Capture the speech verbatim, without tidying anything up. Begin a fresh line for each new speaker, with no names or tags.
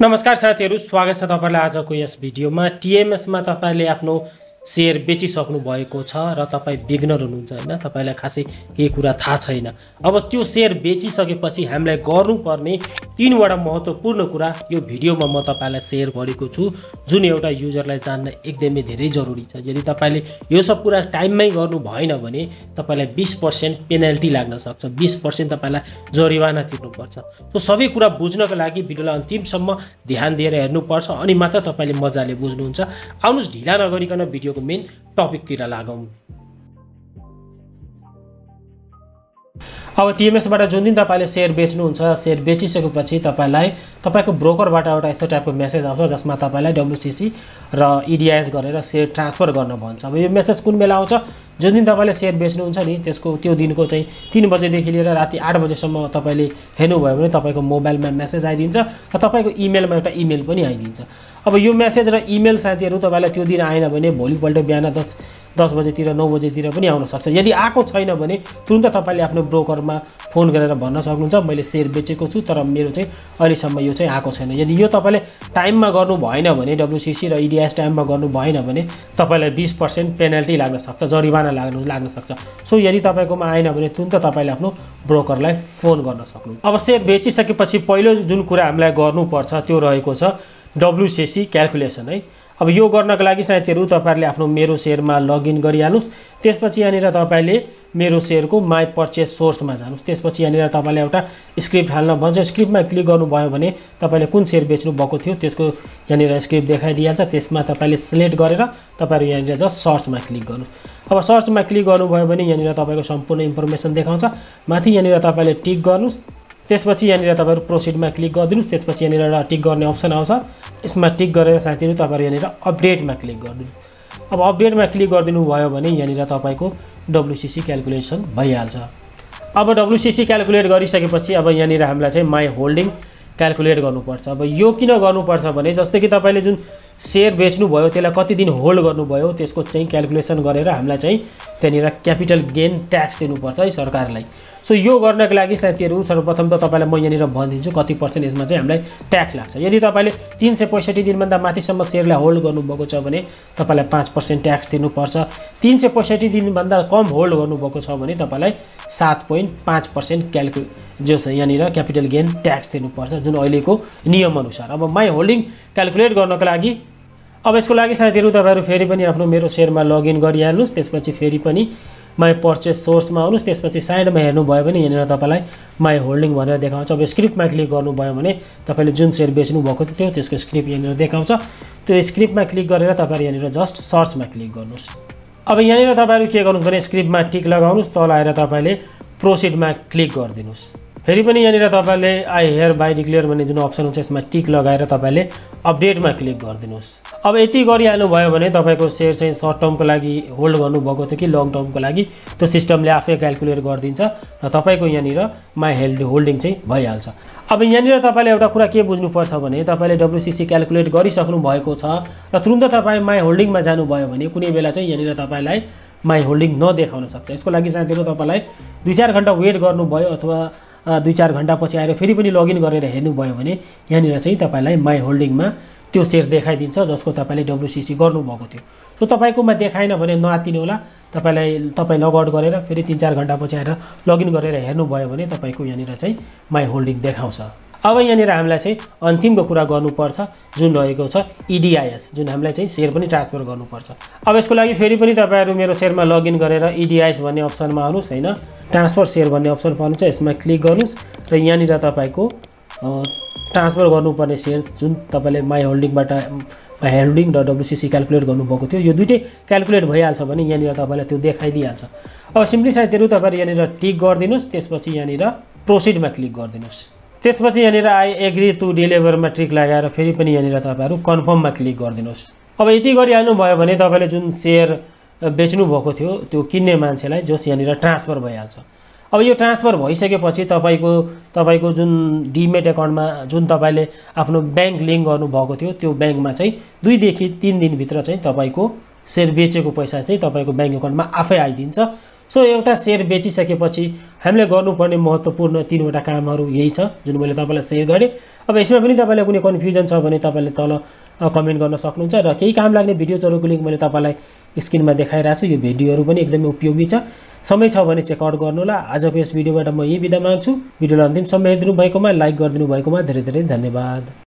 नमस्कार साथीहरु, स्वागत छ तपाईलाई आजको यस भिडियोमा। टीएमएस मा तपाईले आफ्नो शेयर बेचिसक्नु भएको छ र तपाई बिगनर हुनुहुन्छ हैन, तपाईलाई खासै केही कुरा थाहा छैन। अब त्यो शेयर बेचिसकेपछि हामीलाई गर्नुपर्ने तीनवटा महत्त्वपूर्ण कुरा यो भिडियोमा म तपाईलाई शेयर गरेको छु, जुन एउटा युजरलाई जान्न एकदमै धेरै जरुरी छ। यदि तपाईले यो सब कुरा टाइममै गर्नु भएन भने तपाईलाई बीस प्रतिशत पेनल्टी लाग्न सक्छ, बीस प्रतिशत तपाईलाई जरिवाना तिर्नुपर्छ। त्यो सबै कुरा बुझ्नको लागि भिडियोलाई अन्तिमसम्म ध्यान दिएर हेर्नुपर्छ, अनि मात्र तपाईले मजाले बुझ्नुहुन्छ। आउनुस् ढिला नगरिकन भिडियोको मेन टपिकतिर लागौं। अब टीएमएस बाट जुन दिन तपाईले शेयर बेच्नुहुन्छ, शेयर बेचिसकेपछि तपाईलाई तपाईको ब्रोकरबाट एउटा यस्तो टाइपको मेसेज आउँछ जसमा तपाईलाई डब्ल्युसीसी र ईडीआईएस गरेर शेयर ट्रान्सफर गर्न भन्छ। अब यो मेसेज कुन बेला आउँछ? जुन दिन तपाईले शेयर बेच्नुहुन्छ नि, त्यसको त्यो दिनको चाहिँ तीन बजेदेखि लिएर राति आठ बजेसम्म तपाईले हेर्नुभयो भने तपाईको मोबाइलमा मेसेज आइदिन्छ र तपाईको इमेलमा एउटा इमेल पनि आइदिन्छ। अब यो मेसेज र इमेल साथीहरु तपाईलाई त्यो दिन आएन भने भोलिपल्ट बिहान दस दस बजेतिर नौ बजेतिर पनि आउन सक्छ। यदि आएको छैन भने तुरुन्त तपाईले आफ्नो ब्रोकरमा फोन गरेर भन्न सक्नुहुन्छ मैले शेयर बेचेको छु तर मेरो चाहिँ अहिलेसम्म यो चाहिँ आएको छैन। यदि यो तपाईले टाइममा गर्नु भएन भने, डब्ल्युसीसी र ईडीआईएस टाइममा गर्नु भएन भने तपाईलाई बीस प्रतिशत पेनल्टी लाग्न सक्छ, जरिवाना लाग्न लाग्न सक्छ। सो यदि तपाईकोमा आएन भने तुरुन्त तपाईले आफ्नो ब्रोकरलाई फोन गर्न सक्नु। अब शेयर बेचिसकेपछि पहिलो जुन कुरा हामीलाई गर्नुपर्छ त्यो रहेको छ डब्ल्युसीसी क्याल्कुलेसन है। अब यो गर्नको लागि साथीहरु तपाईहरुले आफ्नो मेरो शेयरमा लगइन गरिहाल्नुस्। त्यसपछि यहाँनिर तपाईले मेरो शेयरको माई परचेज सोर्समा जानुस्। त्यसपछि यहाँनिर तपाईले एउटा स्क्रिप्ट हाल्न भन्छ। स्क्रिप्टमा क्लिक गर्नुभयो भने तपाईले कुन शेयर बेच्नु भएको थियो त्यसको यहाँनिर स्क्रिप्ट देखाइदिइहाल्छ। त्यसमा तपाईले सिलेक्ट गरेर तपाईहरु यहाँनिर जस्ट सर्चमा क्लिक गर्नुस्। अब सर्चमा क्लिक गर्नुभयो भने यहाँनिर तपाईको सम्पूर्ण इन्फर्मेसन देखाउँछ। माथि यहाँनिर तपाईले टिक गर्नुस्। त्यसपछि यहाँनिर तपाईहरु प्रोसिडमा क्लिक गरिदिनुस्। त्यसपछि यहाँनिर एउटा टिक गर्ने अप्सन आउँछ। यसमा टिक गरेर साथीहरु तपाईहरु यहाँनिर अपडेटमा क्लिक गरिदिनुस्। अब अपडेटमा क्लिक गरिदिनु भयो भने यहाँनिर तपाईको डब्ल्युसीसी क्याल्कुलेसन भइहाल्छ। अब डब्ल्युसीसी क्याल्कुलेट गरिसकेपछि अब यहाँनिर हामीलाई चाहिँ माई होल्डिङ क्याल्कुलेट गर्नुपर्छ। अब यो किन गर्नुपर्छ भने जस्तै कि तपाईले जुन शेयर बेच्नु भयो त्यसलाई कति दिन होल्ड गर्नुभयो त्यसको चाहिँ क्याल्कुलेसन गरेर हामीलाई चाहिँ त्यहाँनिर क्यापिटल गेन ट्याक्स दिनुपर्छ है सरकारलाई। सो यो गर्नको लागि साथीहरु सर्वप्रथम त तपाईलाई म यहाँनिर भनिदिन्छु कति पर्सेन्ट यसमा चाहिँ हामीलाई ट्याक्स लाग्छ। यदि तपाईले तीन सय पैँसठी दिनभन्दा माथिसम्म शेयरलाई होल्ड गर्नुभएको छ भने तपाईलाई पाँच प्रतिशत ट्याक्स दिनुपर्छ। तीन सय पैँसठी दिनभन्दा कम होल्ड गर्नुभएको छ भने तपाईलाई सात पोइन्ट पाँच प्रतिशत क्याल्कु जो छ यहाँनिर क्यापिटल गेन ट्याक्स दिनुपर्छ जुन अहिलेको नियम अनुसार। अब माई होल्डिङ क्याल्कुलेट गर्नको लागि अब यसको लागि साथीहरु तपाईहरु फेरि पनि आफ्नो मेरो शेयरमा लगइन गरिहाल्नुस्। त्यसपछि फेरि पनि माई परचेज सोर्समा आउनुस्। त्यसपछि साइडमा हेर्नुभयो भने यहाँनिर तपाईलाई माई होल्डिङ भनेर देखाउँछ। अब स्क्रिप्टमा क्लिक गर्नुभयो भने तपाईले जुन शेयर बेच्नु भएको थियो त्यसको स्क्रिप्ट यहाँनिर देखाउँछ। त्यो स्क्रिप्टमा क्लिक गरेर तपाईहरु यहाँनिर जस्ट सर्चमा क्लिक गर्नुस्। अब यहाँनिर तपाईहरु के गर्नुस् भने स्क्रिप्टमा टिक लगाउनुस्। तल आएर तपाईले प्रोसिडमा क्लिक गरिदिनुस्। फेरि पनि यहाँनिर तपाईले आई हियर बाई डिक्लेयर भन्ने जुन अप्सन हुन्छ यसमा टिक लगाएर तपाईले अपडेटमा क्लिक गरिदिनुस्। अब यति गरिहाल्नु भयो भने तपाईको शेयर चाहिँ सर्ट टर्मको लागि होल्ड गर्नुभएको थियो कि लङ टर्मको लागि त्यो सिस्टमले आफै क्याल्कुलेट गरिदिन्छ र तपाईको यहाँनिर माई हेल्ड होल्डिङ चाहिँ भइहाल्छ। अब यहाँनिर तपाईले एउटा कुरा के बुझ्नुपर्छ भने तपाईले डब्ल्युसीसी क्याल्कुलेट गरिसक्नु भएको छ र तुरुन्त तपाई माई होल्डिङमा जानुभयो भने कुनै बेला चाहिँ यहाँनिर तपाईलाई माई होल्डिङ नदेखाउन सक्छ। यसको लागि साथीहरु तपाईलाई दुई चार घण्टा वेट गर्नुभयो अथवा दुई चार घण्टा पछि आएर फेरि पनि लगइन गरेर हेर्नुभयो भने यहाँनिर चाहिँ तपाईलाई माई होल्डिङमा त्यो शेयर देखाइदिन्छ जसको तपाईले डब्ल्युसीसी गर्नुभएको थियो। सो तपाईकोमा देखाएन भने नआत्तिनु होला। तपाईलाई तपाई लगआउट गरेर फेरि तीन चार घण्टा पछि आएर लगइन गरेर हेर्नुभयो भने तपाईको यहाँनिर चाहिँ माई होल्डिङ देखाउँछ। अब यहाँनिर हामीलाई चाहिँ अन्तिमको कुरा गर्नुपर्छ जुन रहेको छ ईडीआईएस, जुन हामीलाई चाहिँ शेयर पनि ट्रान्सफर गर्नुपर्छ। अब यसको लागि फेरि पनि तपाईहरु मेरो शेयरमा लगइन गरेर ईडीआईएस भन्ने अप्सनमा आउनुस् हैन। ट्रान्सफर शेयर भन्ने अप्सन पाउनुहुन्छ, यसमा क्लिक गर्नुस् र यहाँनिर तपाईको ट्रान्सफर गर्नुपर्ने शेयर जुन तपाईले माई होल्डिङबाट माई होल्डिङ र डब्ल्युसीसी क्याल्कुलेट गर्नुभएको थियो यो दुईटै क्याल्कुलेट भइहाल्छ भने यहाँनिर तपाईलाई त्यो देखाइदिइहाल्छ। अब सिम्पली साथीहरु तपाईहरु यहाँनिर टिक गरिदिनुस्। त्यसपछि यहाँनिर प्रोसिडमा क्लिक गरिदिनुस्। त्यसपछि यहाँनिर आई एग्री टु डिलिभरमा टिक लगाएर फेरि पनि यहाँनिर तपाईहरु कन्फर्ममा क्लिक गरिदिनुस्। अब यति गरिहाल्नु भयो भने तपाईले जुन शेयर बेच्नु भएको थियो त्यो किन्ने मान्छेलाई जस यहाँनिर ट्रान्सफर भइहाल्छ। अब यो ट्रान्सफर भइसकेपछि तपाईको तपाईको जुन डीमेट अकाउन्टमा जुन तपाईले आफ्नो बैंक लिंक गर्नुभएको थियो त्यो बैंकमा चाहिँ दुई देखि तीन दिन भित्र चाहिँ तपाईको शेयर बेचेको पैसा चाहिँ तपाईको बैंक अकाउन्टमा आफै आइदिन्छ। सो एउटा सेयर बेचिसकेपछि हामीले गर्नुपर्ने महत्त्वपूर्ण तीनवटा कामहरू यही छ जुन मैले तपाईँलाई सेयर गरेँ। अब यसमा पनि तपाईँलाई कुनै कन्फ्युजन छ भने तपाईँले तल कमेन्ट गर्न सक्नुहुन्छ र केही काम लाग्ने भिडियोजहरूको लिङ्क मैले तपाईँलाई स्क्रिनमा देखाइरहेको छु। यो भिडियोहरू पनि एकदमै उपयोगी छ, समय छ भने चेकआउट गर्नुहोला। आजको यस भिडियोबाट म यही बिदा माग्छु। भिडियोलाई अन्तिमसम्म हेरिदिनु भएकोमा, लाइक गरिदिनु भएकोमा धेरै धेरै धन्यवाद।